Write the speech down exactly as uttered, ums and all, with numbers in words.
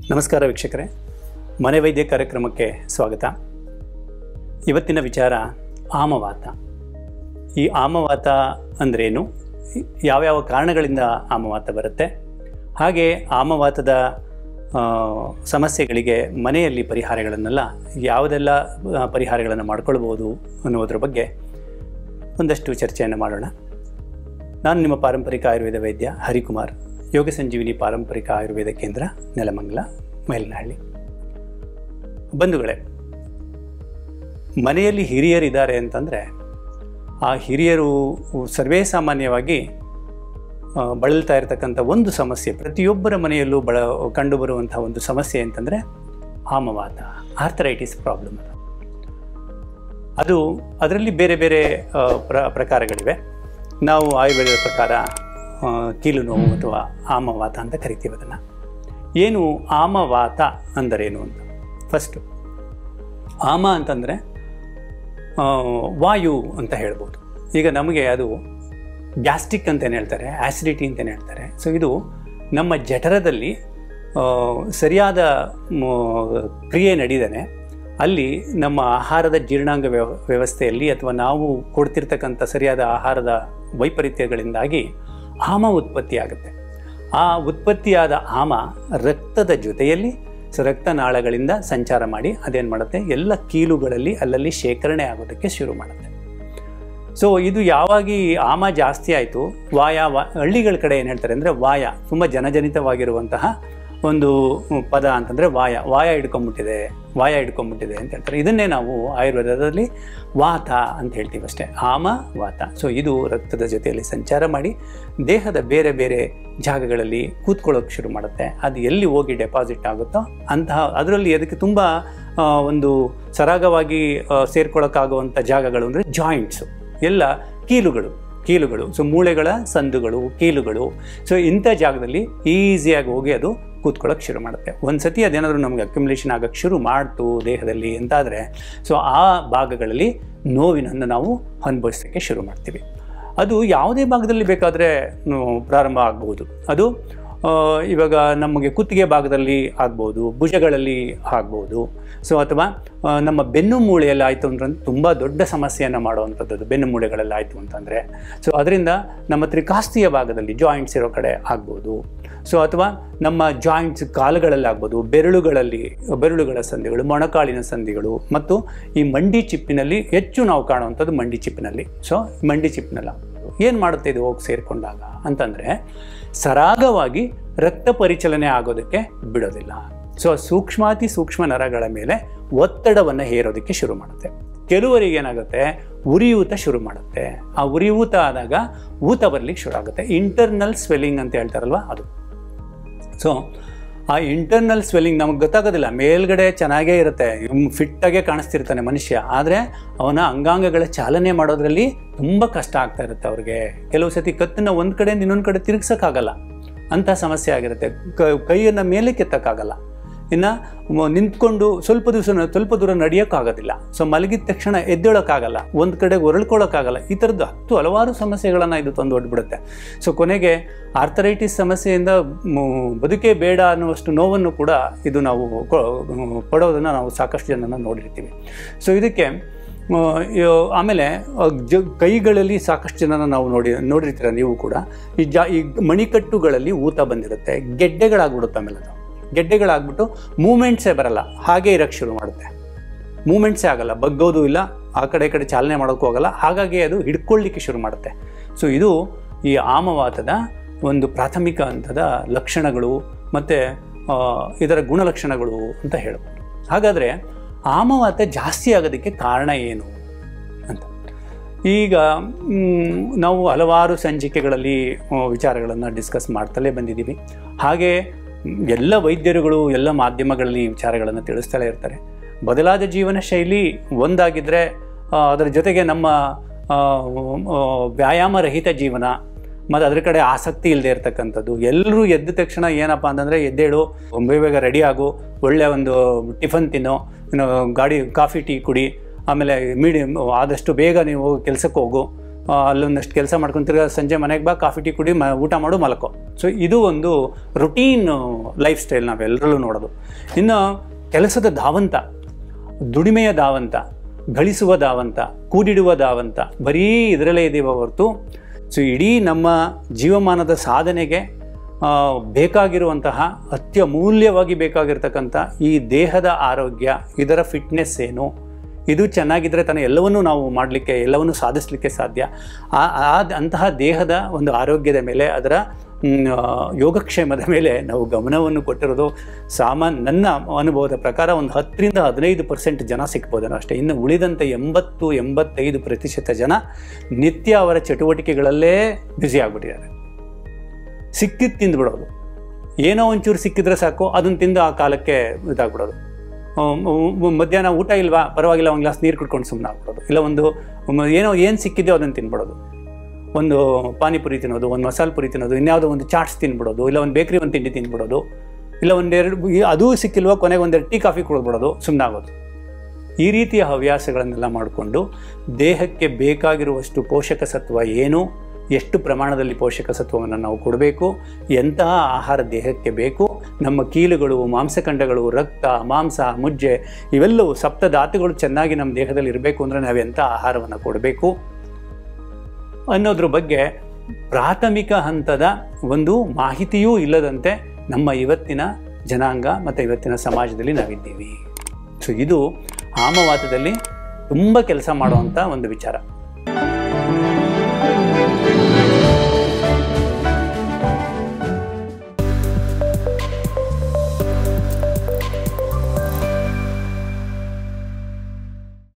ನಮಸ್ಕಾರ ವೀಕ್ಷಕರೇ, ಮನೆ ವೈದ್ಯ ಕಾರ್ಯಕ್ರಮಕ್ಕೆ ಸ್ವಾಗತ. ಇವತ್ತಿನ ವಿಚಾರ ಆಮವಾತ. ಈ ಆಮವಾತ ಅಂದ್ರೇನು, ಯಾವ್ಯಾವ ಕಾರಣಗಳಿಂದ ಆಮವಾತ ಬರುತ್ತೆ, ಹಾಗೆ ಆಮವಾತದ ಸಮಸ್ಯೆಗಳಿಗೆ ಮನೆಯಲ್ಲಿ ಪರಿಹಾರಗಳನ್ನೆಲ್ಲ ಯಾವುದೆಲ್ಲ ಪರಿಹಾರಗಳನ್ನು ಮಾಡ್ಕೊಳ್ಬೋದು ಅನ್ನೋದ್ರ ಬಗ್ಗೆ ಒಂದಷ್ಟು ಚರ್ಚೆಯನ್ನು ಮಾಡೋಣ. ನಾನು ನಿಮ್ಮ ಪಾರಂಪರಿಕ ಆಯುರ್ವೇದ ವೈದ್ಯ ಹರಿಕುಮಾರ್, ಯೋಗ ಸಂಜೀವಿನಿ ಪಾರಂಪರಿಕ ಆಯುರ್ವೇದ ಕೇಂದ್ರ, ನೆಲಮಂಗಲ, ಮೇಲಿನಹಳ್ಳಿ. ಬಂಧುಗಳೇ, ಮನೆಯಲ್ಲಿ ಹಿರಿಯರಿದ್ದಾರೆ ಅಂತಂದರೆ ಆ ಹಿರಿಯರು ಸರ್ವೇ ಸಾಮಾನ್ಯವಾಗಿ ಬಳಲ್ತಾ ಇರತಕ್ಕಂಥ ಒಂದು ಸಮಸ್ಯೆ, ಪ್ರತಿಯೊಬ್ಬರ ಮನೆಯಲ್ಲೂ ಬಳ ಕಂಡುಬರುವಂಥ ಒಂದು ಸಮಸ್ಯೆ ಅಂತಂದರೆ ಆಮವಾತ, ಆರ್ಥರೈಟಿಸ್ ಪ್ರಾಬ್ಲಮ್. ಅದು ಅದರಲ್ಲಿ ಬೇರೆ ಬೇರೆ ಪ್ರ ಪ್ರಕಾರಗಳಿವೆ. ನಾವು ಆಯುರ್ವೇದದ ಪ್ರಕಾರ ಕೀಲು ನೋವು ಅಥವಾ ಆಮವಾತ ಅಂತ ಕರಿತೀವಿ ಅದನ್ನು. ಏನು ಆಮವಾತ ಅಂದರೇನು ಅಂತ ಫಸ್ಟು. ಆಮ ಅಂತಂದರೆ ವಾಯು ಅಂತ ಹೇಳ್ಬೋದು. ಈಗ ನಮಗೆ ಅದು ಗ್ಯಾಸ್ಟ್ರಿಕ್ ಅಂತೇನು ಹೇಳ್ತಾರೆ, ಆ್ಯಸಿಡಿಟಿ ಅಂತೇನು ಹೇಳ್ತಾರೆ. ಸೊ ಇದು ನಮ್ಮ ಜಠರದಲ್ಲಿ ಸರಿಯಾದ ಕ್ರಿಯೆ ನಡೀದೇನೆ ಅಲ್ಲಿ ನಮ್ಮ ಆಹಾರದ ಜೀರ್ಣಾಂಗ ವ್ಯವ ವ್ಯವಸ್ಥೆಯಲ್ಲಿ ಅಥವಾ ನಾವು ಕೊಡ್ತಿರ್ತಕ್ಕಂಥ ಸರಿಯಾದ ಆಹಾರದ ವೈಪರೀತ್ಯಗಳಿಂದಾಗಿ ಆಮ ಉತ್ಪತ್ತಿಯಾಗುತ್ತೆ. ಆ ಉತ್ಪತ್ತಿಯಾದ ಆಮ ರಕ್ತದ ಜೊತೆಯಲ್ಲಿ ರಕ್ತನಾಳಗಳಿಂದ ಸಂಚಾರ ಮಾಡಿ ಅದೇನು ಮಾಡುತ್ತೆ, ಎಲ್ಲ ಕೀಲುಗಳಲ್ಲಿ ಅಲ್ಲಲ್ಲಿ ಶೇಖರಣೆ ಆಗೋದಕ್ಕೆ ಶುರು ಮಾಡುತ್ತೆ. ಸೊ ಇದು ಯಾವಾಗ ಆಮ ಜಾಸ್ತಿ ಆಯಿತು, ವಾಯ ವಾ ಹಳ್ಳಿಗಳ ಕಡೆ ಏನು ಹೇಳ್ತಾರೆ ಅಂದರೆ ವಾಯ, ತುಂಬ ಜನಜನಿತವಾಗಿರುವಂತಹ ಒಂದು ಪದ ಅಂತಂದರೆ ವಾಯ, ವಾಯ ಹಿಡ್ಕೊಂಬಿಟ್ಟಿದೆ, ವಾಯ ಹಿಡ್ಕೊಂಬಿಟ್ಟಿದೆ ಅಂತ ಹೇಳ್ತಾರೆ. ಇದನ್ನೇ ನಾವು ಆಯುರ್ವೇದದಲ್ಲಿ ವಾತ ಅಂತ ಹೇಳ್ತೀವಿ ಅಷ್ಟೇ, ಆಮ ವಾತ. ಸೊ ಇದು ರಕ್ತದ ಜೊತೆಯಲ್ಲಿ ಸಂಚಾರ ಮಾಡಿ ದೇಹದ ಬೇರೆ ಬೇರೆ ಜಾಗಗಳಲ್ಲಿ ಕೂತ್ಕೊಳ್ಳೋಕೆ ಶುರು ಮಾಡುತ್ತೆ. ಅದು ಎಲ್ಲಿ ಹೋಗಿ ಡೆಪಾಸಿಟ್ ಆಗುತ್ತೋ ಅಂತಹ ಅದರಲ್ಲಿ ಅದಕ್ಕೆ ತುಂಬ ಒಂದು ಸರಾಗವಾಗಿ ಸೇರ್ಕೊಳ್ಳೋಕ್ಕಾಗುವಂಥ ಜಾಗಗಳು ಅಂದರೆ ಜಾಯಿಂಟ್ಸು, ಎಲ್ಲ ಕೀಲುಗಳು ಕೀಲುಗಳು ಸೊ ಮೂಳೆಗಳ ಸಂದುಗಳು, ಕೀಲುಗಳು. ಸೊ ಇಂಥ ಜಾಗದಲ್ಲಿ ಈಸಿಯಾಗಿ ಹೋಗಿ ಅದು ಕೂತ್ಕೊಳ್ಳೋಕೆ ಶುರು ಮಾಡುತ್ತೆ. ಒಂದು ಸತಿ ಅದೇನಾದರೂ ನಮಗೆ ಅಕ್ಯುಮುಲೇಷನ್ ಆಗೋಕ್ಕೆ ಶುರು ಮಾಡ್ತು ದೇಹದಲ್ಲಿ ಅಂತಾದರೆ, ಸೊ ಆ ಭಾಗಗಳಲ್ಲಿ ನೋವಿನನ್ನು ನಾವು ಅನುಭವಿಸೋಕ್ಕೆ ಶುರು ಮಾಡ್ತೀವಿ. ಅದು ಯಾವುದೇ ಭಾಗದಲ್ಲಿ ಬೇಕಾದರೆ ಪ್ರಾರಂಭ ಆಗ್ಬೋದು. ಅದು ಇವಾಗ ನಮಗೆ ಕುತ್ತಿಗೆ ಭಾಗದಲ್ಲಿ ಆಗ್ಬೋದು, ಭುಜಗಳಲ್ಲಿ ಆಗ್ಬೋದು. ಸೊ ಅಥವಾ ನಮ್ಮ ಬೆನ್ನು ಮೂಳೆಯಲ್ಲಿ ಆಯಿತು ಅಂತಂದ್ರೆ ತುಂಬ ದೊಡ್ಡ ಸಮಸ್ಯೆಯನ್ನು ಮಾಡುವಂಥದ್ದು ಬೆನ್ನು ಮೂಳೆಗಳಲ್ಲಿ ಆಯಿತು ಅಂತಂದರೆ. ಸೊ ಅದರಿಂದ ನಮ್ಮ ತ್ರಿಕಾಸ್ತಿಯ ಭಾಗದಲ್ಲಿ ಜಾಯಿಂಟ್ಸ್ ಇರೋ ಕಡೆ ಆಗ್ಬೋದು. ಸೊ ಅಥವಾ ನಮ್ಮ ಜಾಯಿಂಟ್ಸ್ ಕಾಲುಗಳಲ್ಲಿ ಆಗ್ಬೋದು, ಬೆರಳುಗಳಲ್ಲಿ, ಬೆರಳುಗಳ ಸಂಧಿಗಳು, ಮೊಣಕಾಲಿನ ಸಂಧಿಗಳು ಮತ್ತು ಈ ಮಂಡಿ ಚಿಪ್ಪಿನಲ್ಲಿ ಹೆಚ್ಚು ನಾವು ಕಾಣುವಂಥದ್ದು ಮಂಡಿ ಚಿಪ್ಪಿನಲ್ಲಿ. ಸೊ ಮಂಡಿ ಚಿಪ್ಪಿನಲ್ಲಿ ಏನು ಮಾಡುತ್ತೆ ಇದು ಹೋಗಿ ಸೇರಿಕೊಂಡಾಗ ಅಂತಂದರೆ ಸರಾಗವಾಗಿ ರಕ್ತ ಪರಿಚಲನೆ ಆಗೋದಕ್ಕೆ ಬಿಡೋದಿಲ್ಲ. ಸೊ ಸೂಕ್ಷ್ಮಾತಿ ಸೂಕ್ಷ್ಮ ನರಗಳ ಮೇಲೆ ಒತ್ತಡವನ್ನು ಹೇರೋದಕ್ಕೆ ಶುರು ಮಾಡುತ್ತೆ. ಕೆಲವರಿಗೆ ಏನಾಗುತ್ತೆ, ಉರಿಯೂತ ಶುರು ಮಾಡುತ್ತೆ. ಆ ಉರಿಯೂತ ಆದಾಗ ಊತ ಬರಲಿಕ್ಕೆ ಶುರು ಆಗುತ್ತೆ. ಇಂಟರ್ನಲ್ ಸ್ವೆಲ್ಲಿಂಗ್ ಅಂತ ಹೇಳ್ತಾರಲ್ವ ಅದು. ಸೊ ಆ ಇಂಟರ್ನಲ್ ಸ್ವೆಲ್ಲಿಂಗ್ ನಮಗೆ ಗೊತ್ತಾಗೋದಿಲ್ಲ, ಮೇಲ್ಗಡೆ ಚೆನ್ನಾಗೇ ಇರುತ್ತೆ, ಫಿಟ್ಟಾಗೇ ಕಾಣಿಸ್ತಿರ್ತಾನೆ ಮನುಷ್ಯ, ಆದರೆ ಅವನ ಅಂಗಾಂಗಗಳ ಚಾಲನೆ ಮಾಡೋದ್ರಲ್ಲಿ ತುಂಬ ಕಷ್ಟ ಆಗ್ತಾ ಇರುತ್ತೆ ಅವ್ರಿಗೆ. ಕೆಲವು ಸತಿ ಕತ್ತನ್ನು ಒಂದು ಕಡೆಯಿಂದ ಇನ್ನೊಂದು ಕಡೆ ತಿರುಗ್ಸೋಕ್ಕಾಗಲ್ಲ, ಅಂಥ ಸಮಸ್ಯೆ ಆಗಿರುತ್ತೆ. ಕೈಯನ್ನು ಮೇಲೆ ಕೆತ್ತಕ್ಕಾಗಲ್ಲ, ಇನ್ನು ನಿಂತ್ಕೊಂಡು ಸ್ವಲ್ಪ ದಿವಸ ಸ್ವಲ್ಪ ದೂರ ನಡೆಯೋಕ್ಕಾಗೋದಿಲ್ಲ. ಸೊ ಮಲಗಿದ ತಕ್ಷಣ ಎದ್ದೇಳೋಕ್ಕಾಗಲ್ಲ, ಒಂದು ಕಡೆಗೆ ಹೊರಳ್ಕೊಳ್ಳೋಕ್ಕಾಗಲ್ಲ. ಈ ಥರದ್ದು ಹತ್ತು ಹಲವಾರು ಸಮಸ್ಯೆಗಳನ್ನು ಇದು ತಂದು ಹೊಡ್ಬಿಡುತ್ತೆ. ಸೊ ಕೊನೆಗೆ ಆರ್ಥರೈಟಿಸ್ ಸಮಸ್ಯೆಯಿಂದ ಬದುಕೇ ಬೇಡ ಅನ್ನುವಷ್ಟು ನೋವನ್ನು ಕೂಡ ಇದು ನಾವು ಪಡೋದನ್ನು ನಾವು ಸಾಕಷ್ಟು ಜನನ ನೋಡಿರ್ತೀವಿ. ಸೊ ಇದಕ್ಕೆ ಆಮೇಲೆ ಜ ಕೈಗಳಲ್ಲಿ ಸಾಕಷ್ಟು ಜನನ ನಾವು ನೋಡಿ ನೋಡಿರ್ತೀರ ನೀವು ಕೂಡ. ಈ ಜಾ ಈ ಮಣಿಕಟ್ಟುಗಳಲ್ಲಿ ಊತ ಬಂದಿರುತ್ತೆ, ಗೆಡ್ಡೆಗಳಾಗ್ಬಿಡುತ್ತೆ. ಆಮೇಲೆ ಅದು ಗೆಡ್ಡೆಗಳಾಗ್ಬಿಟ್ಟು ಮೂಮೆಂಟ್ಸೇ ಬರಲ್ಲ, ಹಾಗೇ ಇರೋಕ್ಕೆ ಶುರು ಮಾಡುತ್ತೆ. ಮೂಮೆಂಟ್ಸೇ ಆಗಲ್ಲ, ಬಗ್ಗೋದು ಇಲ್ಲ, ಆ ಕಡೆ ಈ ಕಡೆ ಚಾಲನೆ ಮಾಡೋಕ್ಕೂ ಆಗಲ್ಲ, ಹಾಗಾಗಿ ಅದು ಹಿಡ್ಕೊಳ್ಳಿಕ್ಕೆ ಶುರು ಮಾಡುತ್ತೆ. ಸೊ ಇದು ಈ ಆಮವಾತದ ಒಂದು ಪ್ರಾಥಮಿಕ ಹಂತದ ಲಕ್ಷಣಗಳು ಮತ್ತು ಇದರ ಗುಣಲಕ್ಷಣಗಳು ಅಂತ ಹೇಳ್ಬೋದು. ಹಾಗಾದರೆ ಆಮವಾತ ಜಾಸ್ತಿ ಆಗೋದಕ್ಕೆ ಕಾರಣ ಏನು ಅಂತ ಈಗ ನಾವು ಹಲವಾರು ಸಂಚಿಕೆಗಳಲ್ಲಿ ವಿಚಾರಗಳನ್ನು ಡಿಸ್ಕಸ್ ಮಾಡ್ತಲೇ ಬಂದಿದ್ದೀವಿ. ಹಾಗೆ ಎಲ್ಲ ವೈದ್ಯರುಗಳು ಎಲ್ಲ ಮಾಧ್ಯಮಗಳಲ್ಲಿ ವಿಚಾರಗಳನ್ನು ತಿಳಿಸ್ತಲೇ ಇರ್ತಾರೆ. ಬದಲಾದ ಜೀವನ ಶೈಲಿ ಒಂದಾಗಿದ್ದರೆ ಅದರ ಜೊತೆಗೆ ನಮ್ಮ ವ್ಯಾಯಾಮ ರಹಿತ ಜೀವನ ಮತ್ತು ಅದ್ರ ಕಡೆ ಆಸಕ್ತಿ ಇಲ್ಲದೆ ಇರತಕ್ಕಂಥದ್ದು. ಎಲ್ಲರೂ ಎದ್ದ ತಕ್ಷಣ ಏನಪ್ಪ ಅಂತಂದರೆ ಎದ್ದೇಳು, ಬೇಗ ಬೇಗ ರೆಡಿ ಆಗು, ಒಳ್ಳೆಯ ಒಂದು ಟಿಫನ್ ತಿನ್ನೋ, ಗಾಡಿ ಕಾಫಿ ಟೀ ಕುಡಿ, ಆಮೇಲೆ ಮೀಡಿಯಮ್ ಆದಷ್ಟು ಬೇಗ ನೀವು ಕೆಲಸಕ್ಕೆ ಹೋಗು, ಅಲ್ಲೊಂದಷ್ಟು ಕೆಲಸ ಮಾಡ್ಕೊಂತಿರ್ಗ ಸಂಜೆ ಮನೆಗೆ ಬಾ, ಕಾಫಿ ಟೀ ಕುಡಿ, ಮ ಊಟ ಮಾಡು, ಮಲಕೋ. ಸೊ ಇದು ಒಂದು ರುಟೀನ್ ಲೈಫ್ ಸ್ಟೈಲ್ ನಾವೆಲ್ಲರಲ್ಲೂ ನೋಡೋದು. ಇನ್ನು ಕೆಲಸದ ಧಾವಂತ, ದುಡಿಮೆಯ ಧಾವಂತ, ಗಳಿಸುವ ಧಾವಂತ, ಕೂಡಿಡುವ ಧಾವಂತ, ಬರೀ ಇದರಲ್ಲೇ ಇದ್ದೀವ ಹೊರತು ಸೊ ಇಡೀ ನಮ್ಮ ಜೀವಮಾನದ ಸಾಧನೆಗೆ ಬೇಕಾಗಿರುವಂತಹ ಅತ್ಯಮೂಲ್ಯವಾಗಿ ಬೇಕಾಗಿರ್ತಕ್ಕಂಥ ಈ ದೇಹದ ಆರೋಗ್ಯ, ಇದರ ಫಿಟ್ನೆಸ್ ಏನು, ಇದು ಚೆನ್ನಾಗಿದ್ದರೆ ತಾನೇ ಎಲ್ಲವನ್ನೂ ನಾವು ಮಾಡಲಿಕ್ಕೆ, ಎಲ್ಲವನ್ನೂ ಸಾಧಿಸಲಿಕ್ಕೆ ಸಾಧ್ಯ. ಆ ಅಂತಹ ದೇಹದ ಒಂದು ಆರೋಗ್ಯದ ಮೇಲೆ, ಅದರ ಯೋಗಕ್ಷೇಮದ ಮೇಲೆ ನಾವು ಗಮನವನ್ನು ಕೊಟ್ಟಿರೋದು ಸಾಮಾನ್ಯ ನನ್ನ ಅನುಭವದ ಪ್ರಕಾರ ಒಂದು ಹತ್ತರಿಂದ ಹದಿನೈದು ಪರ್ಸೆಂಟ್ ಜನ ಸಿಗ್ಬೋದೇನೋ ಅಷ್ಟೇ. ಇನ್ನು ಉಳಿದಂಥ ಎಂಬತ್ತು ಎಂಬತ್ತೈದು ಪ್ರತಿಶತ ಜನ ನಿತ್ಯ ಅವರ ಚಟುವಟಿಕೆಗಳಲ್ಲೇ ಬ್ಯುಸಿ ಆಗಿಬಿಟ್ಟಿದ್ದಾರೆ. ಸಿಕ್ಕಿದ್ದು ತಿಂದುಬಿಡೋದು, ಏನೋ ಒಂಚೂರು ಸಿಕ್ಕಿದ್ರೆ ಸಾಕು ಅದನ್ನು ತಿಂದು ಆ ಕಾಲಕ್ಕೆ ಇದಾಗ್ಬಿಡೋದು. ಮಧ್ಯಾಹ್ನ ಊಟ ಇಲ್ವಾ, ಪರವಾಗಿಲ್ಲ, ಒಂದು ಗ್ಲಾಸ್ ನೀರು ಕುಡ್ಕೊಂಡು ಸುಮ್ಮನೆ ಆಗ್ಬಿಡೋದು. ಇಲ್ಲ ಒಂದು ಏನೋ ಏನು ಸಿಕ್ಕಿದೆಯೋ ಅದನ್ನು ತಿನ್ಬಿಡೋದು. ಒಂದು ಪಾನಿಪುರಿ ತಿನ್ನೋದು, ಒಂದು ಮಸಾಲೆ ಪುರಿ ತಿನ್ನೋದು, ಇನ್ಯಾವುದೋ ಒಂದು ಚಾಟ್ಸ್ ತಿನ್ಬಿಡೋದು, ಇಲ್ಲ ಒಂದು ಬೇಕ್ರಿ ಒಂದು ತಿಂಡಿ ತಿನ್ಬಿಡೋದು, ಇಲ್ಲ ಒಂದೆರಡು ಅದೂ ಸಿಕ್ಕಿಲ್ವೋ ಕೊನೆಗೆ ಒಂದೆರಡು ಟೀ ಕಾಫಿ ಕುಡಿದ್ಬಿಡೋದು, ಸುಮ್ಮನೆ ಆಗೋದು. ಈ ರೀತಿಯ ಹವ್ಯಾಸಗಳನ್ನೆಲ್ಲ ಮಾಡಿಕೊಂಡು ದೇಹಕ್ಕೆ ಬೇಕಾಗಿರುವಷ್ಟು ಪೋಷಕ ಸತ್ವ ಏನು, ಎಷ್ಟು ಪ್ರಮಾಣದಲ್ಲಿ ಪೋಷಕ ಸತ್ವವನ್ನು ನಾವು ಕೊಡಬೇಕು, ಎಂತಹ ಆಹಾರ ದೇಹಕ್ಕೆ ಬೇಕು, ನಮ್ಮ ಕೀಲುಗಳು, ಮಾಂಸಖಂಡಗಳು, ರಕ್ತ, ಮಾಂಸ, ಮುಜ್ಜೆ ಇವೆಲ್ಲವೂ ಸಪ್ತಧಾತುಗಳು ಚೆನ್ನಾಗಿ ನಮ್ಮ ದೇಹದಲ್ಲಿ ಇರಬೇಕು ಅಂದರೆ ನಾವು ಎಂಥ ಆಹಾರವನ್ನು ಕೊಡಬೇಕು ಅನ್ನೋದ್ರ ಬಗ್ಗೆ ಪ್ರಾಥಮಿಕ ಹಂತದ ಒಂದು ಮಾಹಿತಿಯೂ ಇಲ್ಲದಂತೆ ನಮ್ಮ ಇವತ್ತಿನ ಜನಾಂಗ ಮತ್ತು ಇವತ್ತಿನ ಸಮಾಜದಲ್ಲಿ ನಾವಿದ್ದೀವಿ. ಸೊ ಇದು ಆಮವಾತದಲ್ಲಿ ತುಂಬ ಕೆಲಸ ಮಾಡುವಂಥ ಒಂದು ವಿಚಾರ.